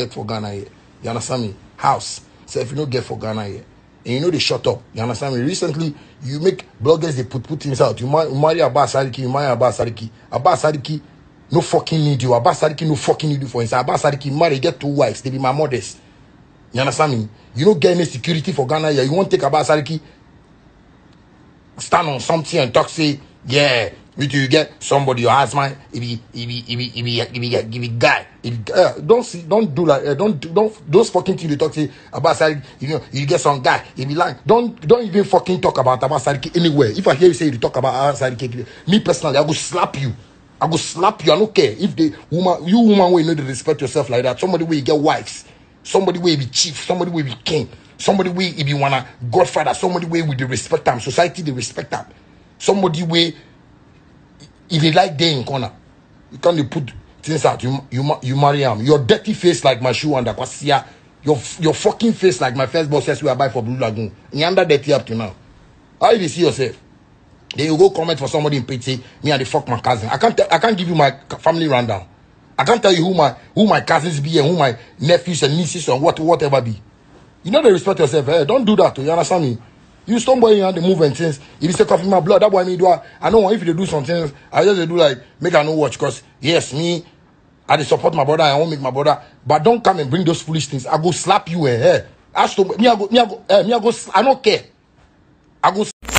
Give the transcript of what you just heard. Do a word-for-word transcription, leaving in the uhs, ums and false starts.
get for Ghana here. You understand me? House. So if you don't get for Ghana here, and you know they shut up. You understand me? Recently, you make bloggers, they put, put things out. You, mar you marry Abbas Sadiki, you marry Abbas Sadiki. Abbas Sadiki no fucking need you. Abbas Sadiki no fucking need you for instance. Abbas Sadiki marry, get two wives. They be my mothers. You understand me? You don't get any security for Ghana here. You won't take Abbas Sadiki, stand on something and talk, say, yeah, with you get somebody, your husband, it be, it be, it be, it be, it be, it be guy. It be, uh, don't see, don't do like, uh, don't, don't, those fucking things you talk say about Sadiki, you know, you get some guy, it be like, don't, don't even fucking talk about Abbas Sadiki anywhere. If I hear you say you talk about Abbas Sadiki, me personally, I go slap you. I go slap you. I don't care if the woman, you woman, will know to respect yourself like that. Somebody will get wives, somebody will be chief, somebody will be king, somebody will if you wanna godfather, somebody will with the respect them, society they respect them, somebody will. If you like day in corner, you can't put things out. You you you marry him. Your dirty face like my shoe under Kwasia. Your your fucking face like my first boss says we are buy for Blue Lagoon. You under dirty up to now. How you see yourself? Then you go comment for somebody in pity. Me and the fuck my cousin. I can't I can't give you my family rundown. I can't tell you who my who my cousins be and who my nephews and nieces and what whatever be. You know they respect yourself. Eh? Don't do that. You understand me? You somebody in the movement things. If you say coffee my blood, that boy me do. I, I know if they do some things, I just do like make I no watch because yes, me, I dey support my brother. I won't make my brother, but don't come and bring those foolish things. I go slap you. Eh? eh. Ask to me. I go. Me I go. Eh, me I go. I don't care. I go.